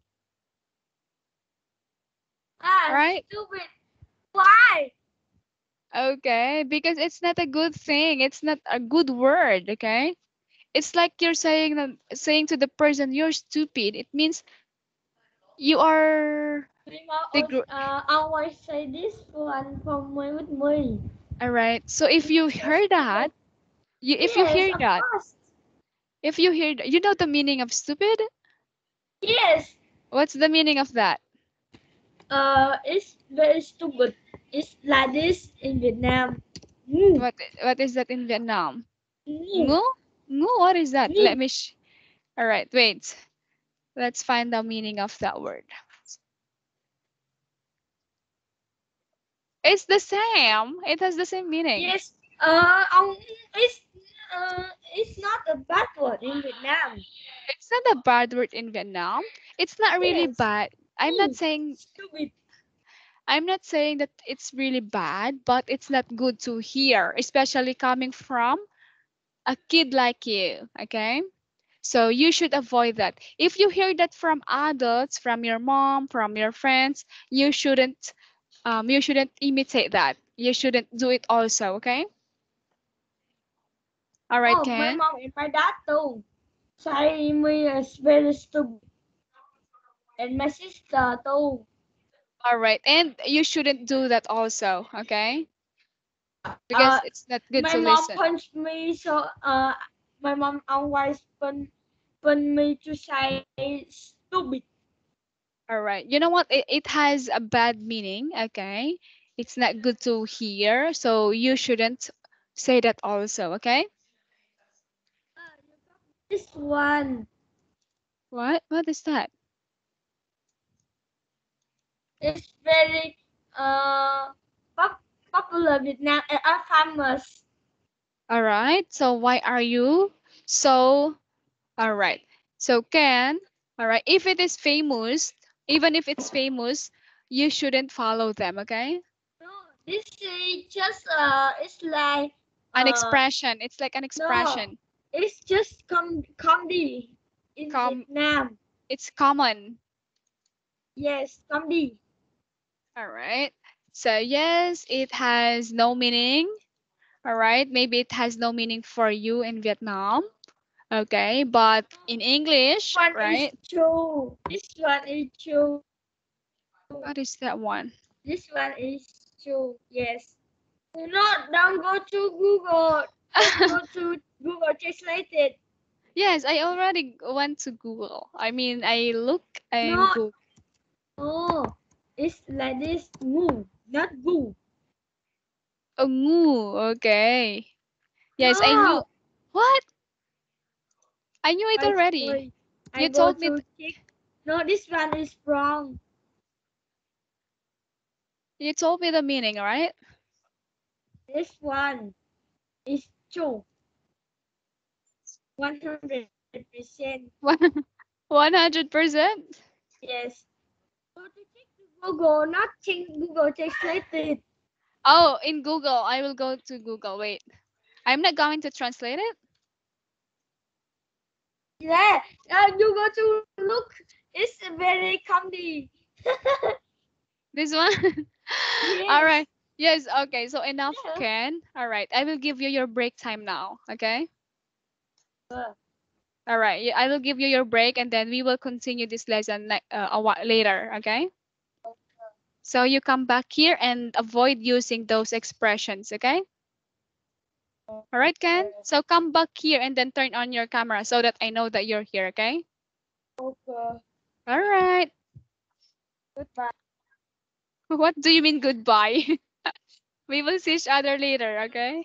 Ah, right? stupid. Why? Okay, because it's not a good thing. It's not a good word, okay? It's like you're saying that saying to the person you're stupid. It means you are My mom the always, gr- uh, always say this one from me with me. all right. So if you So hear that, stupid. you if you Yes, hear of that, course. if you hear th- you know the meaning of stupid? Yes. What's the meaning of that? Uh, it's very stupid. It's like this in Vietnam. Mm, What what is that in Vietnam? mm, Ngu? Ngu, what is that? Let mm. me sh- all right, wait. Let's find the meaning of that word. It's the same. It has the same meaning. Yes. Uh, um, it's uh, it's not a bad word in Vietnam. It's not a bad word in Vietnam. It's not really Yes. bad. I'm not Mm, saying stupid. I'm not saying that it's really bad, but it's not good to hear, especially coming from a kid like you, okay? So you should avoid that. If you hear that from adults, from your mom, from your friends, you shouldn't um you shouldn't imitate that. You shouldn't do it also, okay? All right, Oh, my Ken. mom and my dad too say me is very stupid, and my sister too. All right. And you shouldn't do that also, okay? Uh, Because it's not good my to mom listen. punched me, so uh, my mom always pun pun me to say stupid. All right. You know what? It, it has a bad meaning, okay? It's not good to hear, so you shouldn't say that also, okay? This one What? What is that? is very uh pop, popular Vietnam and are famous. All right. So why are you so all right. So Ken, all right, if it is famous, even if it's famous, you shouldn't follow them, okay? No, this is just uh, it's like An uh, expression. It's like an no, expression. it's just com comedy in Com Vietnam. it's common. Yes, comedy. All right. So yes, it has no meaning. All right. Maybe it has no meaning for you in Vietnam. Okay. But in English, One is right? true. This one is true. What is that one? This one is true. Yes. Do not don't go to Google. Don't go to Google Translated. Yes, I already went to Google. I mean, I look and No, Google. oh, it's like this. Move, not go. Oh, ngu. Okay. Yes, I knew. No, What? I knew it I already. sorry. I You go told me. to check. No, this one is wrong. You told me the meaning, right? This one is true. One hundred percent. One hundred percent. Yes. Go to check the Google, not check Google Translated. Oh, in Google. I will go to Google. Wait. I'm not going to translate it. Yeah, uh, you go to look. It's very comedy. This one? All Yes. right. Yes, okay. So enough, Yeah. Ken. All right. I will give you your break time now, okay? Uh, All right. yeah, I will give you your break and then we will continue this lesson ne- uh, a while later, okay? So you come back here and avoid using those expressions, okay? All right, Ken? So come back here and then turn on your camera so that I know that you're here, okay? Okay. All right. Goodbye. What do you mean goodbye? We will see each other later, okay?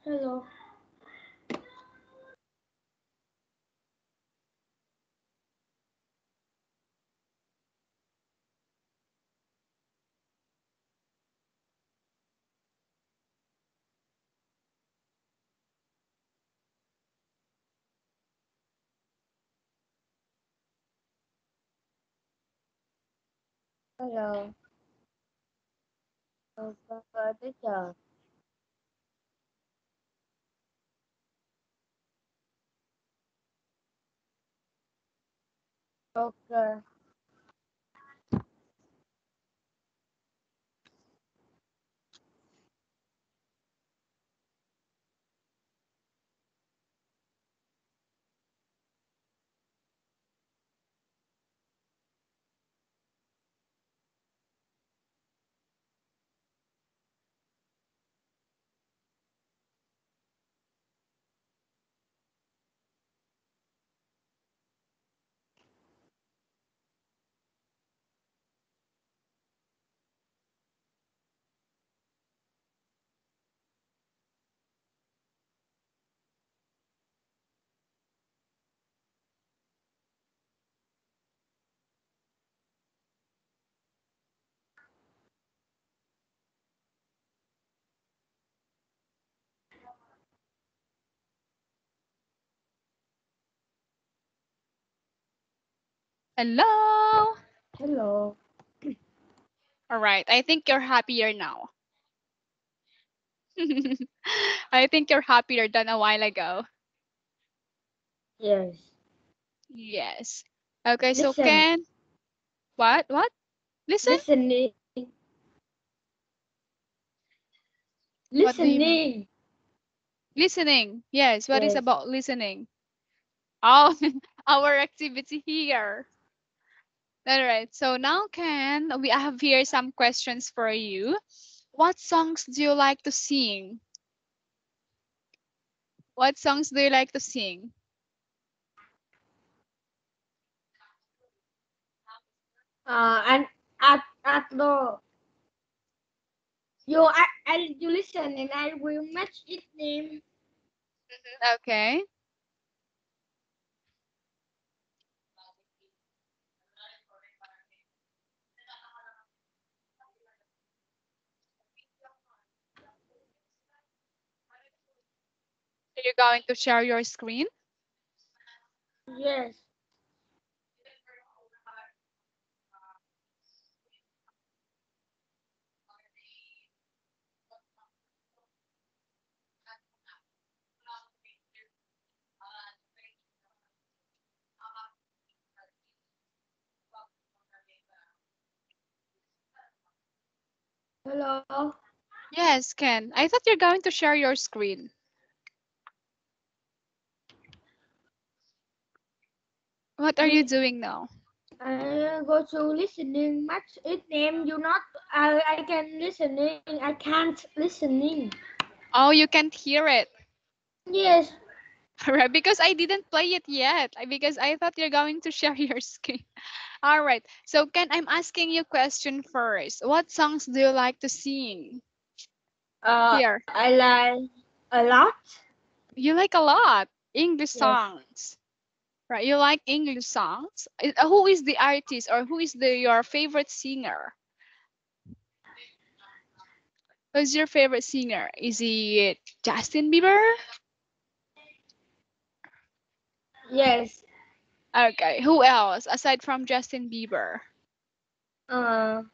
Hello. Hello. Okay, teacher. Okay. Hello. Hello. All right. I think you're happier now. I think you're happier than a while ago. Yes. Yes. Okay, so Listen. Ken, what? What? Listen? Listening. What do you mean? Listening. Listening. Yes, what is Yes. about listening? Oh, our activity here. All right. So now, Ken, we have here some questions for you. What songs do you like to sing? What songs do you like to sing? Uh, and at at the you I, I you listen and I will match its name. Okay. Are you going to share your screen? Yes. Hello. Yes, Ken. I thought you're going to share your screen. What are you Li- doing now? I go to listening. Match its name. You not. I I can listening. I can't listening. Oh, you can't hear it. Yes. Right, because I didn't play it yet. I- Because I thought you're going to share your screen. All right. So, Ken, I'm asking you question first. What songs do you like to sing? Uh, Here. I like a lot. You like a lot English Yes. songs. Right? You like English songs? I- uh, Who is the artist or who is the your favorite singer? Who's your favorite singer? Is it Justin Bieber? Yes. Okay. Who else aside from Justin Bieber? Uh,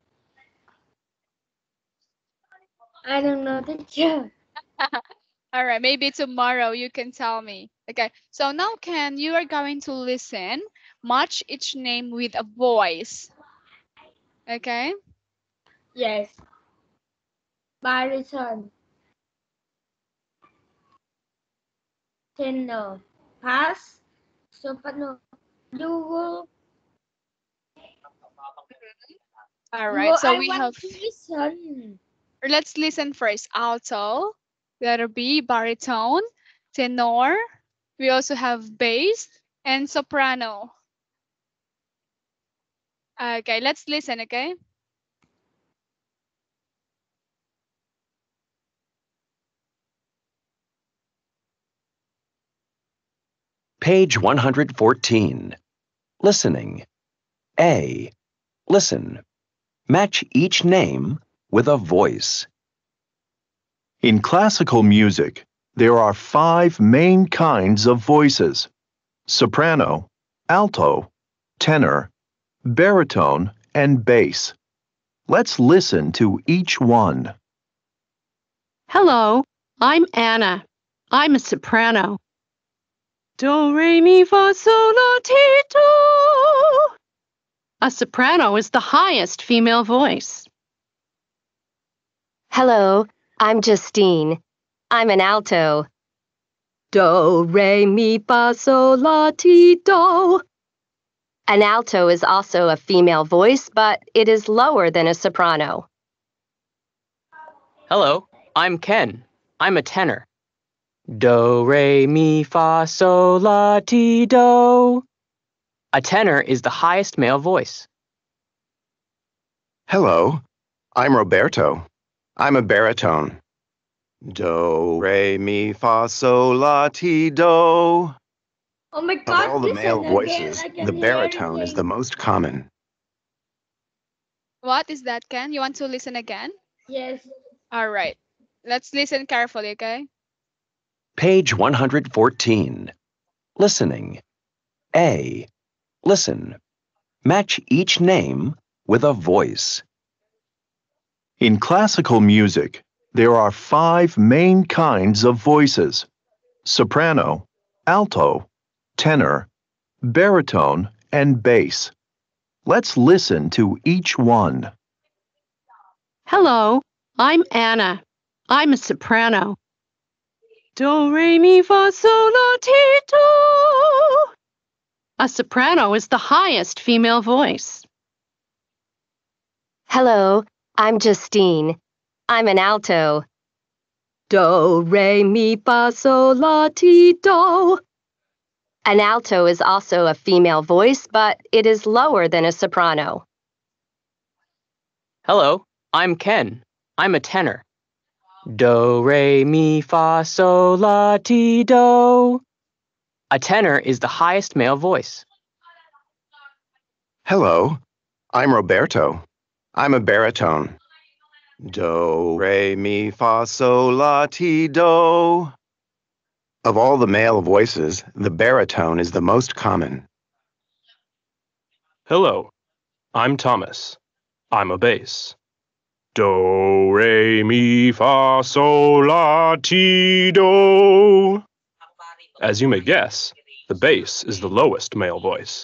I don't know, teacher. All right, maybe tomorrow you can tell me. Okay, so now, Ken, you are going to listen, match each name with a voice. Okay, Yes. Baritone. Tenor. Bass. Soprano. You will. all You right, will. so I we have, want to listen. let's listen first. Alto, letter B, baritone, tenor. We also have bass and soprano. Okay, let's listen, okay? Page one hundred fourteen. Listening. A. Listen. Match each name with a voice. In classical music, there are five main kinds of voices: soprano, alto, tenor, baritone, and bass. Let's listen to each one. Hello, I'm Anna. I'm a soprano. Do, re, mi, fa, sol, la, ti, do. A soprano is the highest female voice. Hello, I'm Justine. I'm an alto. Do, re, mi, fa, sol, la, ti, do. An alto is also a female voice, but it is lower than a soprano. Hello, I'm Ken. I'm a tenor. Do, re, mi, fa, sol, la, ti, do. A tenor is the highest male voice. Hello, I'm Roberto. I'm a baritone. Do, re, mi, fa, sol, la, ti, do. Oh my Of God! all the listen male again, voices, I can the hear baritone is everything. the most common. What is that, Ken? You want to listen again? Yes. All right. Let's listen carefully, okay? Page one hundred fourteen. Listening. A. Listen. Match each name with a voice. In classical music, there are five main kinds of voices: soprano, alto, tenor, baritone, and bass. Let's listen to each one. Hello, I'm Anna. I'm a soprano. Do, re, mi, fa, sol, la, ti, do. A soprano is the highest female voice. Hello, I'm Justine. I'm an alto. Do, re, mi, fa, sol, la, ti, do. An alto is also a female voice, but it is lower than a soprano. Hello, I'm Ken. I'm a tenor. Do, re, mi, fa, sol, la, ti, do. A tenor is the highest male voice. Hello, I'm Roberto. I'm a baritone. Do, re, mi, fa, sol, la, ti, do. Of all the male voices, the baritone is the most common. Hello, I'm Thomas. I'm a bass. Do, re, mi, fa, sol, la, ti, do. As you may guess, the bass is the lowest male voice.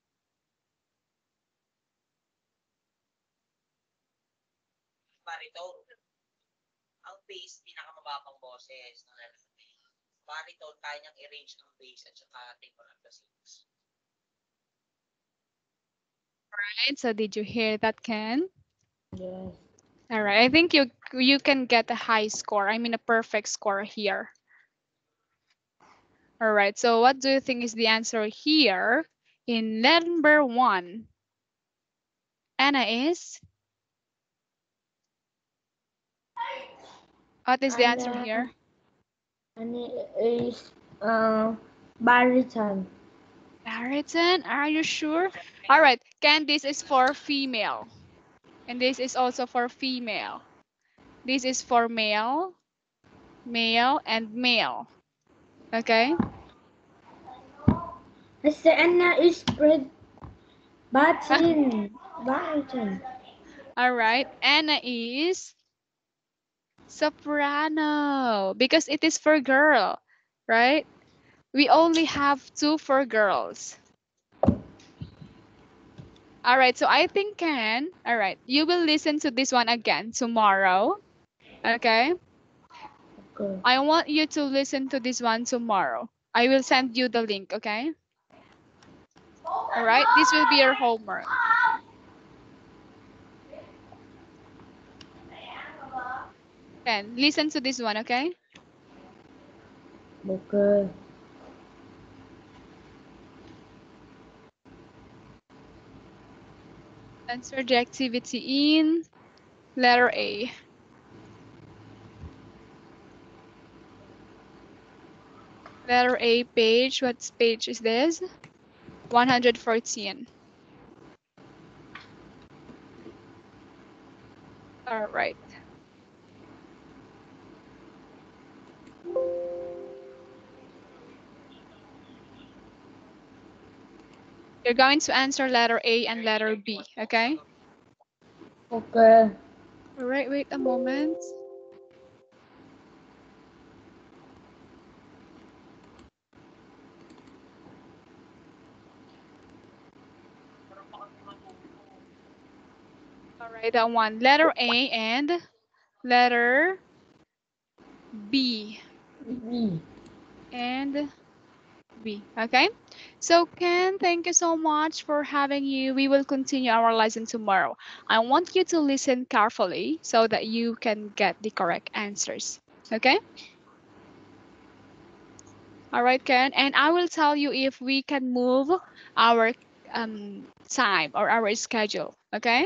Baritone. Ang bass, pinakamababang boses ng lalaki. Baritone, kaya niyang i-range ng bass at saka tenor at bass. Right. So did you hear that, Ken? Yes. All right. I think you you can get a high score. I mean a perfect score here. All right. So what do you think is the answer here in number one? Anna is? What is the answer Anna- here? Anna is uh, baritone. Baritone? Are you sure? All right. Ken, this is for female. And this is also for female. This is for male, male, and male. Okay? I said Anna is spread baritone. Baritone. All right. Anna is soprano because it is for girl, right? We only have two for girls. All right. So I think Ken, all right, you will listen to this one again tomorrow. Okay? Okay. I want you to listen to this one tomorrow. I will send you the link, okay? All right. This will be your homework. Ken, listen to this one, okay? Okay. Answer the activity in letter A. Letter A page. What page is this? one hundred fourteen. All right. You're going to answer letter A and letter B, okay? Okay. All right, wait a moment. All right, that one. Letter A and letter B. B. And B, okay? So Ken, thank you so much for having you. We will continue our lesson tomorrow. I want you to listen carefully so that you can get the correct answers, okay? All right, Ken, and I will tell you if we can move our um, time or our schedule, okay?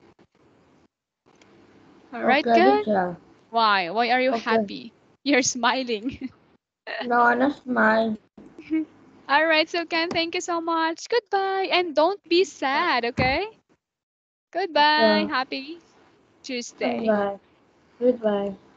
All right, Okay, Ken. teacher. Why? Why are you Okay. happy? You're smiling. No, I'm not smile. All right, so Ken, thank you so much. Goodbye, and don't be sad, okay? Goodbye. Okay. Happy Tuesday. Goodbye. Goodbye.